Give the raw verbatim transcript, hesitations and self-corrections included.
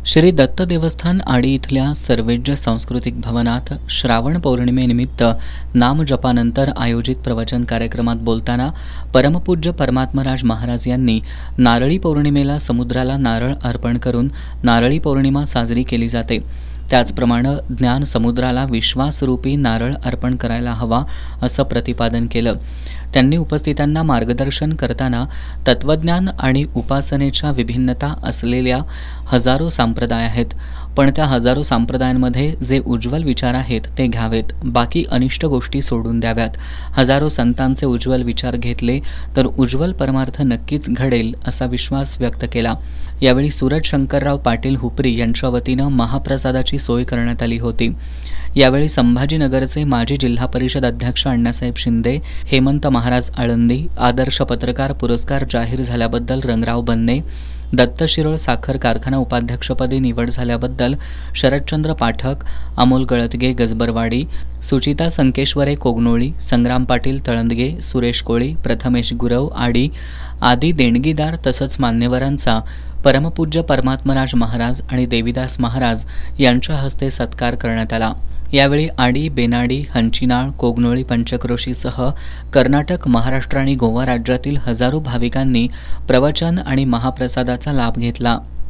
श्री दत्त देवस्थान आडी इथल्या सर्वेज्य सांस्कृतिक भवनात श्रावण पौर्णिमेनिमित्त नामजपानंतर आयोजित प्रवचन कार्यक्रमात बोलताना परमपूज्य परमात्मराज महाराज यांनी नारळी पौर्णिमेला समुद्राला नारळ अर्पण करून नारळी पौर्णिमा साजरी केली जाते। त्याचप्रमाणे ज्ञान समुद्राला विश्वासरूपी नारळ अर्पण करायला हवा असं प्रतिपादन केलं। त्यांनी उपस्थितांना मार्गदर्शन करताना तत्वज्ञान आणि उपासनेच्या विभिन्नता असलेल्या हजारो संप्रदाय आहेत, पण त्या हजारो संप्रदायांमध्ये जे उज्ज्वल विचार आहेत ते घ्यावेत, बाकी अनिष्ट गोष्टी सोडून द्याव्यात। हजारो संतांचे उज्ज्वल विचार घेतले तर उज्ज्वल परमार्थ नक्कीच घडेल असा विश्वास व्यक्त केला। यावेळी सूरज शंकरराव पाटील हुपरी यांच्या वतीनं महाप्रसादाची सोय करण्यात आली होती। यावेळी संभाजीनगरचे माजी जिल्हा परिषद अध्यक्ष अण्णासाहेब शिंदे, हेमंत महाराज आळंदी, आदर्श पत्रकार पुरस्कार जाहीर झाल्याबद्दल रंगराव बन्ने, दत्तशिरोळ साखर कारखाना उपाध्यक्षपदी निवड झाल्याबद्दल शरदचंद्र पाठक, अमोल गळतगे गजबरवाडी, सुचिता संकेश्वरे कोगनोळी, संग्राम पाटील तळंदगे, सुरेश कोळी, प्रथमेश गुरव आडी आदी देणगीदार तसंच मान्यवरांचा परमपूज्य परमात्मराज महाराज आणि देवीदास महाराज यांच्या हस्ते सत्कार करण्यात आला। यावेळी आडी, बेनाडी, हंचिनाळ, कोगनोळी पंचक्रोशीसह कर्नाटक, महाराष्ट्र आणि गोवा राज्यातील हजारो भाविकांनी प्रवचन आणि महाप्रसादाचा लाभ घेतला।